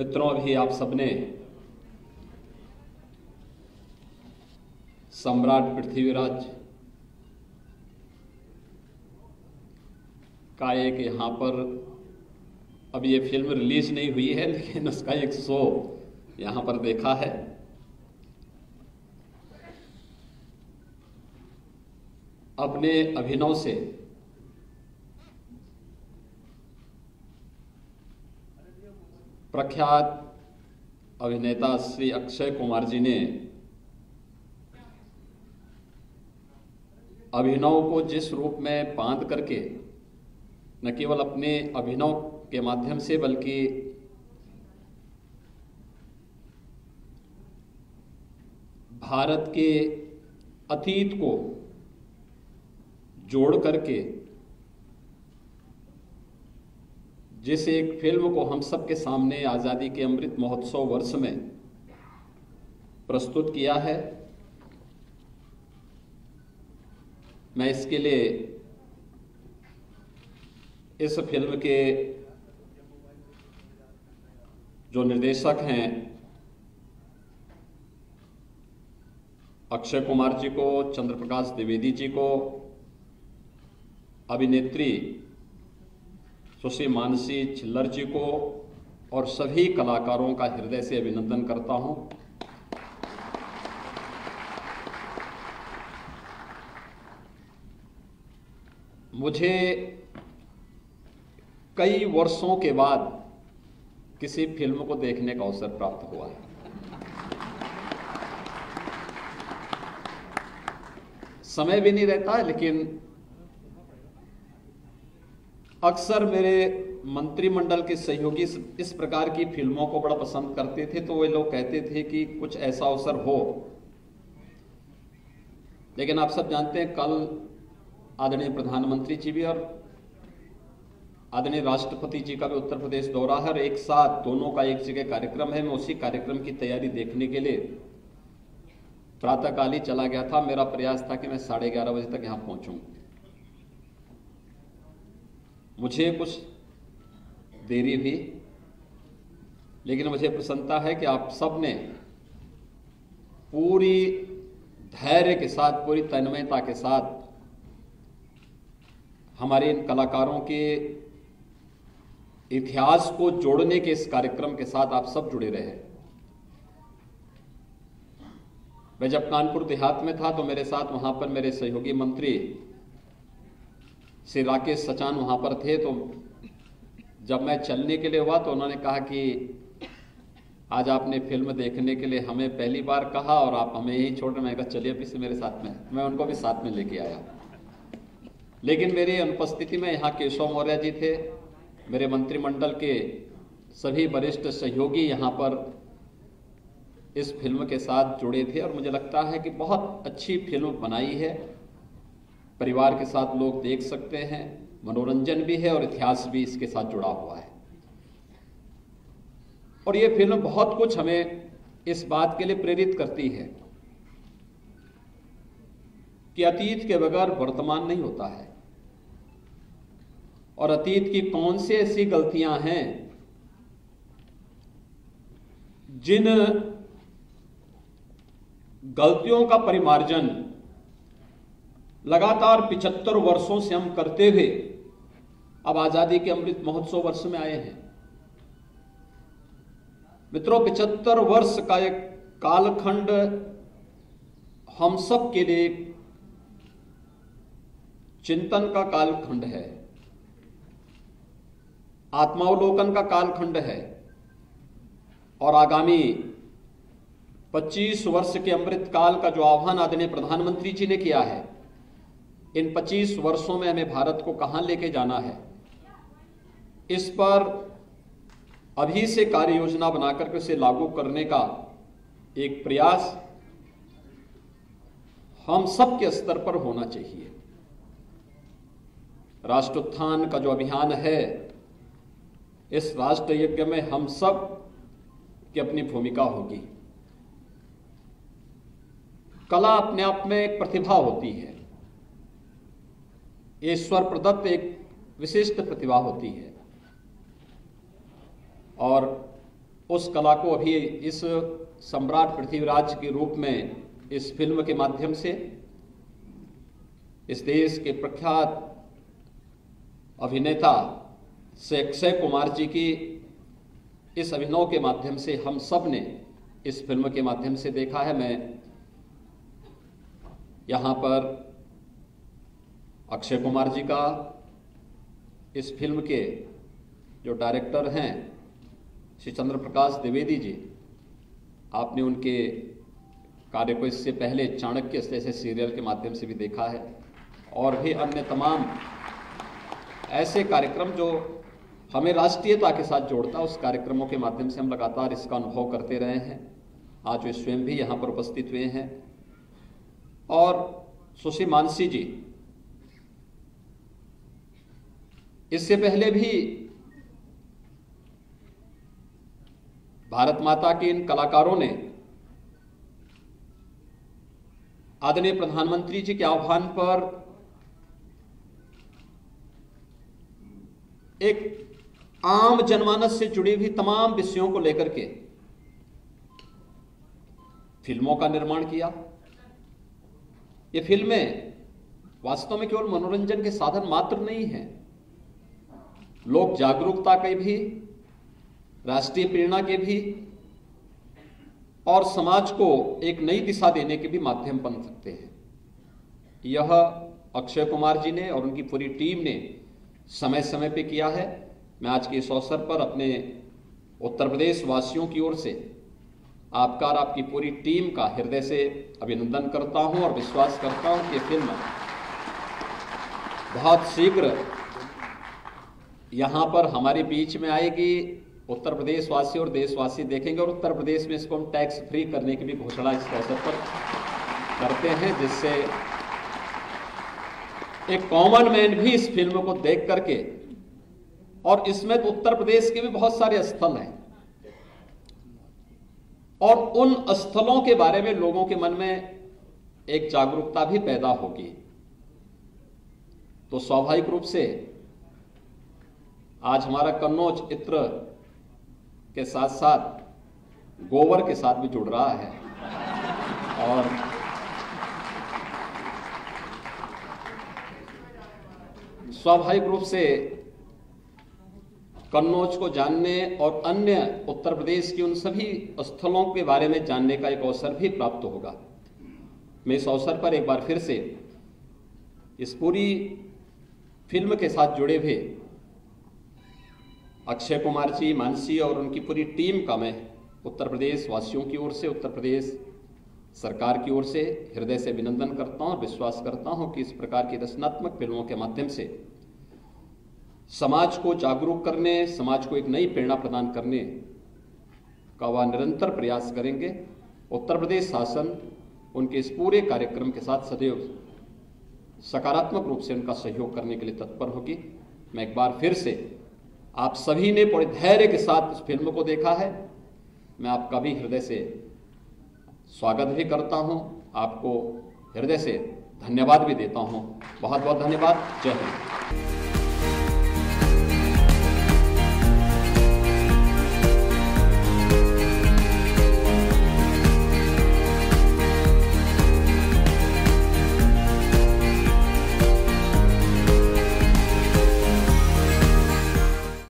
मित्रों, अभी आप सबने सम्राट पृथ्वीराज का एक यहाँ पर, अब ये फिल्म रिलीज नहीं हुई है लेकिन उसका एक शो यहाँ पर देखा है। अपने अभिनव से प्रख्यात अभिनेता श्री अक्षय कुमार जी ने अभिनव को जिस रूप में बांध करके न केवल अपने अभिनव के माध्यम से बल्कि भारत के अतीत को जोड़ करके जिस एक फिल्म को हम सब के सामने आज़ादी के अमृत महोत्सव वर्ष में प्रस्तुत किया है, मैं इसके लिए इस फिल्म के जो निर्देशक हैं अक्षय कुमार जी को, चंद्र प्रकाश द्विवेदी जी को, अभिनेत्री सुश्री मानसी छिल्लर जी को और सभी कलाकारों का हृदय से अभिनंदन करता हूं। मुझे कई वर्षों के बाद किसी फिल्म को देखने का अवसर प्राप्त हुआ है। समय भी नहीं रहता है, लेकिन अक्सर मेरे मंत्रिमंडल के सहयोगी इस प्रकार की फिल्मों को बड़ा पसंद करते थे, तो वे लोग कहते थे कि कुछ ऐसा अवसर हो। लेकिन आप सब जानते हैं, कल आदरणीय प्रधानमंत्री जी भी और आदरणीय राष्ट्रपति जी का भी उत्तर प्रदेश दौरा है और एक साथ दोनों का एक जगह कार्यक्रम है। मैं उसी कार्यक्रम की तैयारी देखने के लिए प्रातःकाल ही चला गया था। मेरा प्रयास था कि मैं 11:30 बजे तक यहाँ पहुंचूं। मुझे कुछ देरी हुई, लेकिन मुझे प्रसन्नता है कि आप सब ने पूरी धैर्य के साथ, पूरी तन्मयता के साथ हमारे इन कलाकारों के इतिहास को जोड़ने के इस कार्यक्रम के साथ आप सब जुड़े रहे। मैं जब कानपुर देहात में था तो मेरे साथ वहां पर मेरे सहयोगी मंत्री श्री राकेश सचान वहां पर थे। तो जब मैं चलने के लिए हुआ तो उन्होंने कहा कि आज आपने फिल्म देखने के लिए हमें पहली बार कहा और आप हमें यही छोड़ रहे। मैं कहा चलिए अभी से मेरे साथ में, मैं उनको भी साथ में लेके आया। लेकिन मेरी अनुपस्थिति में यहाँ केशव मौर्य जी थे, मेरे मंत्रिमंडल के सभी वरिष्ठ सहयोगी यहाँ पर इस फिल्म के साथ जुड़े थे और मुझे लगता है कि बहुत अच्छी फिल्म बनाई है। परिवार के साथ लोग देख सकते हैं, मनोरंजन भी है और इतिहास भी इसके साथ जुड़ा हुआ है। और ये फिल्म बहुत कुछ हमें इस बात के लिए प्रेरित करती है कि अतीत के बगैर वर्तमान नहीं होता है और अतीत की कौन सी ऐसी गलतियां हैं जिन गलतियों का परिमार्जन लगातार 75 वर्षों से हम करते हुए अब आजादी के अमृत महोत्सव वर्ष में आए हैं। मित्रों, 75 वर्ष का एक कालखंड हम सब के लिए चिंतन का कालखंड है, आत्मावलोकन का कालखंड है और आगामी 25 वर्ष के अमृत काल का जो आह्वान आदरणीय प्रधानमंत्री जी ने किया है, इन 25 वर्षों में हमें भारत को कहां लेके जाना है, इस पर अभी से कार्य योजना बनाकर के उसे लागू करने का एक प्रयास हम सब के स्तर पर होना चाहिए। राष्ट्रोत्थान का जो अभियान है, इस राष्ट्र यज्ञ में हम सब की अपनी भूमिका होगी। कला अपने आप में एक प्रतिभा होती है, ईश्वर प्रदत्त एक विशिष्ट प्रतिभा होती है और उस कला को अभी इस सम्राट पृथ्वीराज के रूप में इस फिल्म के माध्यम से इस देश के प्रख्यात अभिनेता से अक्षय कुमार जी की इस अभिनव के माध्यम से हम सब ने इस फिल्म के माध्यम से देखा है। मैं यहाँ पर अक्षय कुमार जी का, इस फिल्म के जो डायरेक्टर हैं श्री चंद्र प्रकाश द्विवेदी जी, आपने उनके कार्य को इससे पहले चाणक्य जैसे सीरियल के माध्यम से भी देखा है, और भी अन्य तमाम ऐसे कार्यक्रम जो हमें राष्ट्रीयता के साथ जोड़ता, उस कार्यक्रमों के माध्यम से हम लगातार इसका अनुभव करते रहे हैं। आज वे स्वयं भी यहाँ पर उपस्थित हुए हैं। और सुश्री मानसी जी, इससे पहले भी भारत माता के इन कलाकारों ने आदरणीय प्रधानमंत्री जी के आह्वान पर एक आम जनमानस से जुड़ी हुई तमाम विषयों को लेकर के फिल्मों का निर्माण किया। ये फिल्में वास्तव में केवल मनोरंजन के साधन मात्र नहीं हैं, लोक जागरूकता के भी, राष्ट्रीय प्रेरणा के भी, और समाज को एक नई दिशा देने के भी माध्यम बन सकते हैं। यह अक्षय कुमार जी ने और उनकी पूरी टीम ने समय समय पे किया है। मैं आज के इस अवसर पर अपने उत्तर प्रदेश वासियों की ओर से आपका और आपकी पूरी टीम का हृदय से अभिनंदन करता हूं और विश्वास करता हूं कि फिल्म बहुत शीघ्र यहां पर हमारे बीच में आएगी। उत्तर प्रदेश वासी और देशवासी देखेंगे, और उत्तर प्रदेश में इसको हम टैक्स फ्री करने की भी घोषणा इस अवसर पर करते हैं, जिससे एक कॉमन मैन भी इस फिल्म को देख करके, और इसमें तो उत्तर प्रदेश के भी बहुत सारे स्थल हैं, और उन स्थलों के बारे में लोगों के मन में एक जागरूकता भी पैदा होगी। तो स्वाभाविक रूप से आज हमारा कन्नौज इत्र के साथ साथ गोबर के साथ भी जुड़ रहा है, और स्वाभाविक रूप से कन्नौज को जानने और अन्य उत्तर प्रदेश के उन सभी स्थलों के बारे में जानने का एक अवसर भी प्राप्त होगा। मैं इस अवसर पर एक बार फिर से इस पूरी फिल्म के साथ जुड़े हुए अक्षय कुमार जी, मानसी और उनकी पूरी टीम का मैं उत्तर प्रदेश वासियों की ओर से, उत्तर प्रदेश सरकार की ओर से हृदय से अभिनंदन करता हूं और विश्वास करता हूं कि इस प्रकार की रचनात्मक फिल्मों के माध्यम से समाज को जागरूक करने, समाज को एक नई प्रेरणा प्रदान करने का वह निरंतर प्रयास करेंगे। उत्तर प्रदेश शासन उनके इस पूरे कार्यक्रम के साथ सदैव सकारात्मक रूप से उनका सहयोग करने के लिए तत्पर होगी। मैं एक बार फिर से, आप सभी ने बड़े धैर्य के साथ इस फिल्म को देखा है, मैं आपका भी हृदय से स्वागत भी करता हूं, आपको हृदय से धन्यवाद भी देता हूं। बहुत बहुत धन्यवाद। जय हिंद।